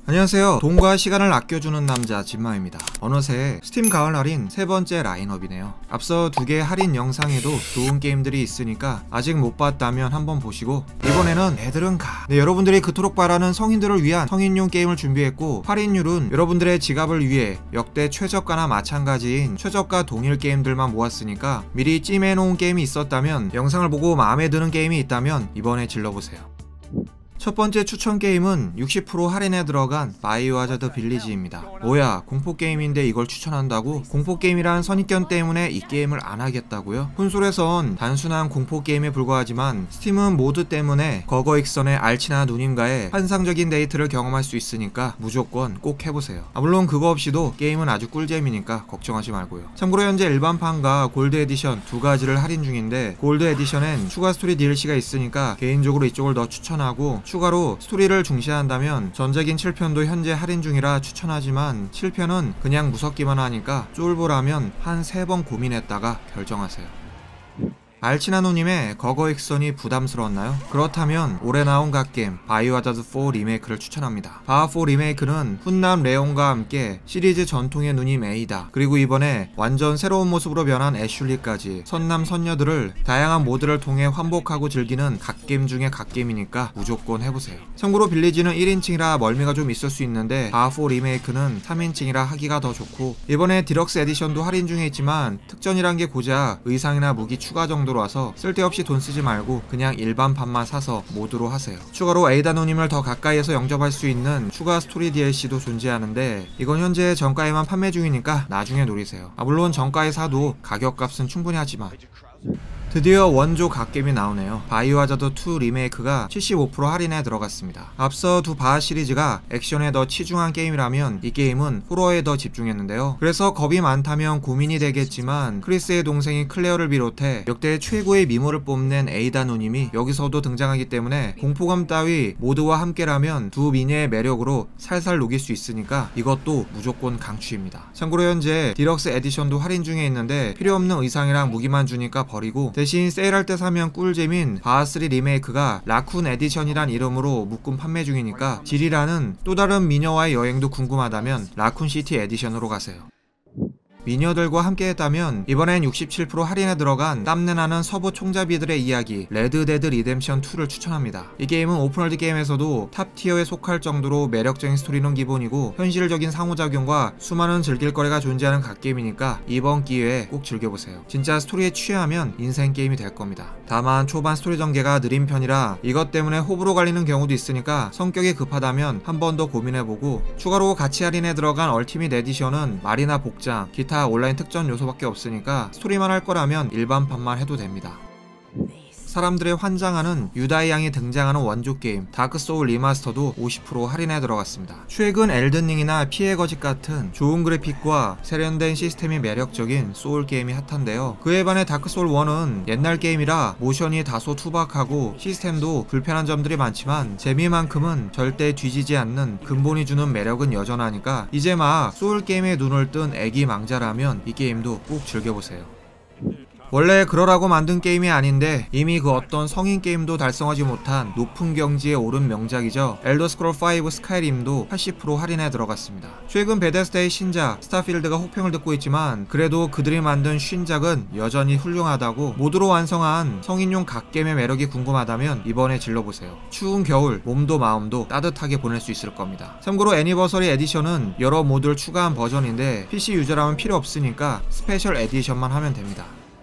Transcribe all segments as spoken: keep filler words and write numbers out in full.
안녕하세요. 돈과 시간을 아껴주는 남자 진마입니다. 어느새 스팀 가을 할인 세 번째 라인업이네요. 앞서 두 개의 할인 영상에도 좋은 게임들이 있으니까 아직 못 봤다면 한번 보시고, 이번에는 애들은 가. 네, 여러분들이 그토록 바라는 성인들을 위한 성인용 게임을 준비했고, 할인율은 여러분들의 지갑을 위해 역대 최저가나 마찬가지인 최저가 동일 게임들만 모았으니까 미리 찜해놓은 게임이 있었다면, 영상을 보고 마음에 드는 게임이 있다면 이번에 질러보세요. 첫 번째 추천 게임은 육십 퍼센트 할인에 들어간 바이오하자드 빌리지입니다. 뭐야, 공포게임인데 이걸 추천한다고? 공포게임이란 선입견 때문에 이 게임을 안 하겠다고요? 콘솔에선 단순한 공포게임에 불과하지만 스팀은 모드 때문에 거거익선의 알치나 누님과의 환상적인 데이트를 경험할 수 있으니까 무조건 꼭 해보세요. 아, 물론 그거 없이도 게임은 아주 꿀잼이니까 걱정하지 말고요. 참고로 현재 일반판과 골드 에디션 두 가지를 할인 중인데, 골드 에디션엔 추가 스토리 디엘씨가 있으니까 개인적으로 이쪽을 더 추천하고, 추가로 스토리를 중시한다면 전작인 칠 편도 현재 할인 중이라 추천하지만 칠 편은 그냥 무섭기만 하니까 쫄보라면 한 세 번 고민했다가 결정하세요. 알치나노님의 거거익선이 부담스러웠나요? 그렇다면 올해 나온 갓게임 바이오하자드 사 리메이크를 추천합니다. 바하 사 리메이크는 훈남 레온과 함께 시리즈 전통의 누님 에이다, 그리고 이번에 완전 새로운 모습으로 변한 애슐리까지 선남 선녀들을 다양한 모드를 통해 환복하고 즐기는 갓게임 중에 갓게임이니까 무조건 해보세요. 참고로 빌리지는 일 인칭이라 멀미가 좀 있을 수 있는데 바하 사 리메이크는 삼 인칭이라 하기가 더 좋고, 이번에 디럭스 에디션도 할인 중에 있지만 특전이란 게 고작 의상이나 무기 추가 정도 와서 쓸데없이 돈 쓰지 말고 그냥 일반판만 사서 모드로 하세요. 추가로 에이다노님을 더 가까이에서 영접할 수 있는 추가 스토리 디엘씨도 존재하는데, 이건 현재 정가에만 판매 중이니까 나중에 노리세요. 아, 물론 정가에 사도 가격값은 충분히 하지만. 드디어 원조 갓게임이 나오네요. 바이오하자드 이 리메이크가 칠십오 퍼센트 할인에 들어갔습니다. 앞서 두 바하 시리즈가 액션에 더 치중한 게임이라면 이 게임은 호러에 더 집중했는데요. 그래서 겁이 많다면 고민이 되겠지만, 크리스의 동생인 클레어를 비롯해 역대 최고의 미모를 뽐낸 에이다 누님이 여기서도 등장하기 때문에 공포감 따위 모드와 함께라면 두 미녀의 매력으로 살살 녹일 수 있으니까 이것도 무조건 강추입니다. 참고로 현재 디럭스 에디션도 할인 중에 있는데 필요없는 의상이랑 무기만 주니까 버리고, 대신 세일할 때 사면 꿀잼인 바하 삼 리메이크가 라쿤 에디션이란 이름으로 묶음 판매 중이니까 지리라는 또 다른 미녀와의 여행도 궁금하다면 라쿤시티 에디션으로 가세요. 미녀들과 함께 했다면 이번엔 육십칠 퍼센트 할인에 들어간 땀내나는 서부 총잡이들의 이야기 레드데드 리뎀션 이를 추천합니다. 이 게임은 오픈월드 게임에서도 탑티어에 속할 정도로 매력적인 스토리는 기본이고, 현실적인 상호작용과 수많은 즐길거리가 존재하는 갓게임이니까 이번 기회에 꼭 즐겨보세요. 진짜 스토리에 취하면 인생 게임이 될 겁니다. 다만 초반 스토리 전개가 느린 편이라 이것 때문에 호불호 갈리는 경우도 있으니까 성격이 급하다면 한 번 더 고민해보고, 추가로 같이 할인에 들어간 얼티밋 에디션은 말이나 복장, 기타 온라인 특전 요소밖에 없으니까 스토리만 할 거라면 일반판만 해도 됩니다. 사람들의 환장하는 유다의 양이 등장하는 원조 게임 다크 소울 리마스터도 오십 퍼센트 할인에 들어갔습니다. 최근 엘든링이나 피해 거짓 같은 좋은 그래픽과 세련된 시스템이 매력적인 소울 게임이 핫한데요. 그에 반해 다크 소울 일은 옛날 게임이라 모션이 다소 투박하고 시스템도 불편한 점들이 많지만 재미만큼은 절대 뒤지지 않는 근본이 주는 매력은 여전하니까 이제 막 소울 게임에 눈을 뜬 애기 망자라면 이 게임도 꼭 즐겨보세요. 원래 그러라고 만든 게임이 아닌데 이미 그 어떤 성인 게임도 달성하지 못한 높은 경지에 오른 명작이죠. 엘더스크롤 오 스카이림도 팔십 퍼센트 할인에 들어갔습니다. 최근 베데스다의 신작 스타필드가 호평을 듣고 있지만, 그래도 그들이 만든 신작은 여전히 훌륭하다고, 모두로 완성한 성인용 갓게임의 매력이 궁금하다면 이번에 질러보세요. 추운 겨울 몸도 마음도 따뜻하게 보낼 수 있을 겁니다. 참고로 애니버서리 에디션은 여러 모드를 추가한 버전인데 피씨 유저라면 필요 없으니까 스페셜 에디션만 하면 됩니다.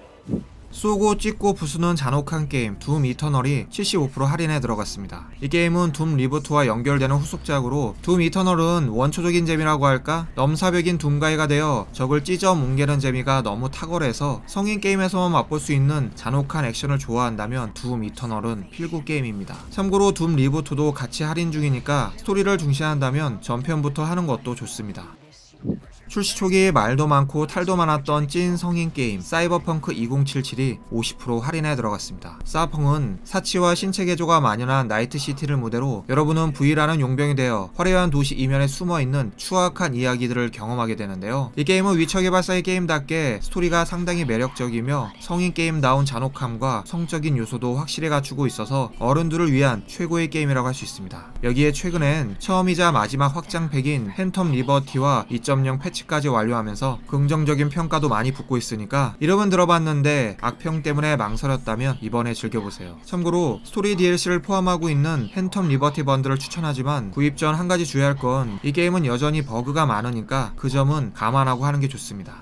쏘고 찍고 부수는 잔혹한 게임 둠 이터널이 칠십오 퍼센트 할인에 들어갔습니다. 이 게임은 둠 리부트와 연결되는 후속작으로, 둠 이터널은 원초적인 재미라고 할까? 넘사벽인 둠가이가 되어 적을 찢어 뭉개는 재미가 너무 탁월해서 성인 게임에서만 맛볼 수 있는 잔혹한 액션을 좋아한다면 둠 이터널은 필구 게임입니다. 참고로 둠 리부트도 같이 할인 중이니까 스토리를 중시한다면 전편부터 하는 것도 좋습니다. 출시 초기 말도 많고 탈도 많았던 찐 성인 게임 사이버펑크 이천칠십칠이 오십 퍼센트 할인에 들어갔습니다. 사펑은 사치와 신체 개조가 만연한 나이트시티를 무대로 여러분은 V라는 용병이 되어 화려한 도시 이면에 숨어있는 추악한 이야기들을 경험하게 되는데요. 이 게임은 위쳐 개발사의 게임답게 스토리가 상당히 매력적이며 성인 게임다운 잔혹함과 성적인 요소도 확실히 갖추고 있어서 어른들을 위한 최고의 게임이라고 할 수 있습니다. 여기에 최근엔 처음이자 마지막 확장팩인 팬텀 리버티와 이 점 영 패치까지 완료하면서 긍정적인 평가도 많이 붙고 있으니까 이름은 들어봤는데 악평 때문에 망설였다면 이번에 즐겨보세요. 참고로 스토리 디엘씨를 포함하고 있는 팬텀 리버티 번들을 추천하지만 구입 전 한 가지 주의할 건 이 게임은 여전히 버그가 많으니까 그 점은 감안하고 하는 게 좋습니다.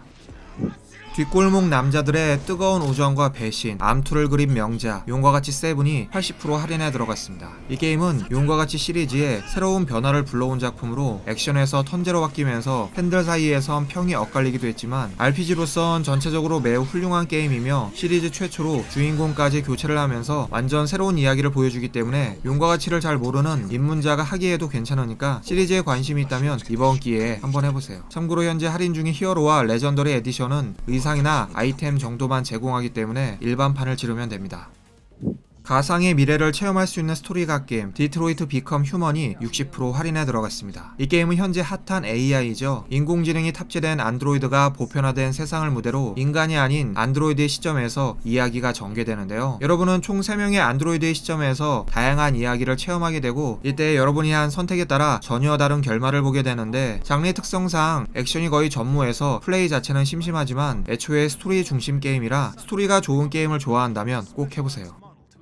뒷골목 남자들의 뜨거운 우정과 배신, 암투를 그린 명작 용과같이 세븐이 팔십 퍼센트 할인에 들어갔습니다. 이 게임은 용과같이 시리즈의 새로운 변화를 불러온 작품으로 액션에서 턴제로 바뀌면서 팬들 사이에선 평이 엇갈리기도 했지만 알피지로선 전체적으로 매우 훌륭한 게임이며 시리즈 최초로 주인공까지 교체를 하면서 완전 새로운 이야기를 보여주기 때문에 용과같이를 잘 모르는 입문자가 하기에도 괜찮으니까 시리즈에 관심이 있다면 이번 기회에 한번 해보세요. 참고로 현재 할인 중인 히어로와 레전더리 에디션은 의상이나 아이템 정도만 제공하기 때문에 일반판을 지르면 됩니다. 가상의 미래를 체험할 수 있는 스토리가 게임 디트로이트 비컴 휴먼이 육십 퍼센트 할인에 들어갔습니다. 이 게임은 현재 핫한 에이아이죠. 인공지능이 탑재된 안드로이드가 보편화된 세상을 무대로 인간이 아닌 안드로이드의 시점에서 이야기가 전개되는데요. 여러분은 총 세 명의 안드로이드의 시점에서 다양한 이야기를 체험하게 되고 이때 여러분이 한 선택에 따라 전혀 다른 결말을 보게 되는데 장르 특성상 액션이 거의 전무해서 플레이 자체는 심심하지만 애초에 스토리 중심 게임이라 스토리가 좋은 게임을 좋아한다면 꼭 해보세요.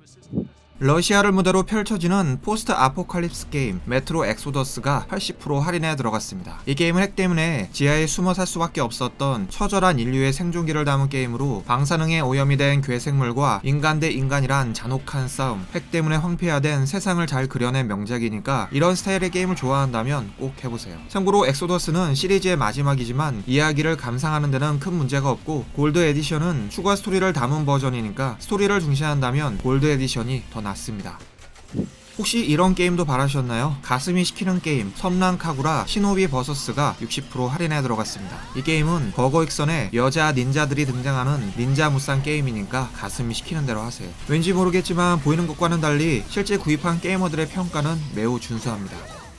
러시아를 무대로 펼쳐지는 포스트 아포칼립스 게임 메트로 엑소더스가 팔십 퍼센트 할인에 들어갔습니다. 이 게임은 핵 때문에 지하에 숨어 살 수밖에 없었던 처절한 인류의 생존기를 담은 게임으로 방사능에 오염이 된 괴생물과 인간 대 인간이란 잔혹한 싸움, 핵 때문에 황폐화된 세상을 잘 그려낸 명작이니까 이런 스타일의 게임을 좋아한다면 꼭 해보세요. 참고로 엑소더스는 시리즈의 마지막이지만 이야기를 감상하는 데는 큰 문제가 없고 골드 에디션은 추가 스토리를 담은 버전이니까 스토리를 중시한다면 골드 에디션이 더 낫습니다. 맞습니다. 혹시 이런 게임도 바라셨나요? 가슴이 시키는 게임 섬랑 카구라 시노비 버서스가 육십 퍼센트 할인에 들어갔습니다. 이 게임은 버거 익선에 여자 닌자들이 등장하는 닌자 무쌍 게임이니까 가슴이 시키는 대로 하세요. 왠지 모르겠지만 보이는 것과는 달리 실제 구입한 게이머들의 평가는 매우 준수합니다.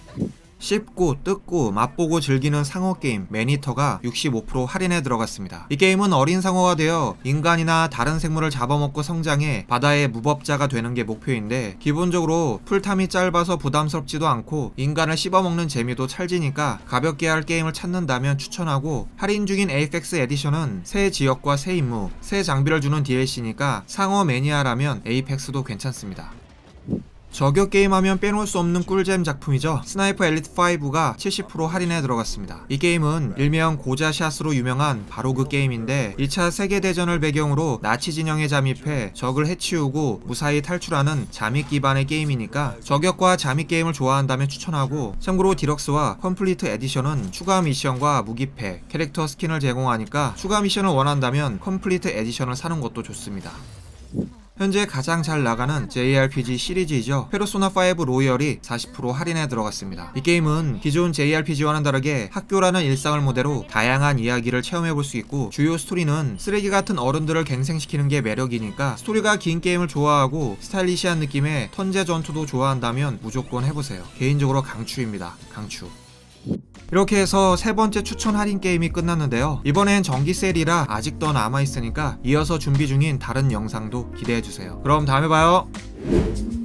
씹고 뜯고 맛보고 즐기는 상어 게임 매니터가 육십오 퍼센트 할인에 들어갔습니다. 이 게임은 어린 상어가 되어 인간이나 다른 생물을 잡아먹고 성장해 바다의 무법자가 되는 게 목표인데 기본적으로 풀탐이 짧아서 부담스럽지도 않고 인간을 씹어먹는 재미도 찰지니까 가볍게 할 게임을 찾는다면 추천하고 할인 중인 에이펙스 에디션은 새 지역과 새 임무, 새 장비를 주는 디엘씨니까 상어 매니아라면 에이펙스도 괜찮습니다. 저격 게임하면 빼놓을 수 없는 꿀잼 작품이죠. 스나이퍼 엘리트 오가 칠십 퍼센트 할인에 들어갔습니다. 이 게임은 일명 고자샷으로 유명한 바로 그 게임인데 이 차 세계대전을 배경으로 나치 진영에 잠입해 적을 해치우고 무사히 탈출하는 잠입 기반의 게임이니까 저격과 잠입 게임을 좋아한다면 추천하고 참고로 디럭스와 컴플리트 에디션은 추가 미션과 무기팩, 캐릭터 스킨을 제공하니까 추가 미션을 원한다면 컴플리트 에디션을 사는 것도 좋습니다. 현재 가장 잘 나가는 제이알피지 시리즈이죠. 페르소나 오 로이얼이 사십 퍼센트 할인에 들어갔습니다. 이 게임은 기존 제이알피지와는 다르게 학교라는 일상을 무대로 다양한 이야기를 체험해볼 수 있고 주요 스토리는 쓰레기 같은 어른들을 갱생시키는 게 매력이니까 스토리가 긴 게임을 좋아하고 스타일리시한 느낌의 턴제 전투도 좋아한다면 무조건 해보세요. 개인적으로 강추입니다. 강추. 이렇게 해서 세 번째 추천 할인 게임이 끝났는데요. 이번엔 정기 세일이라 아직 더 남아있으니까 이어서 준비 중인 다른 영상도 기대해주세요. 그럼 다음에 봐요.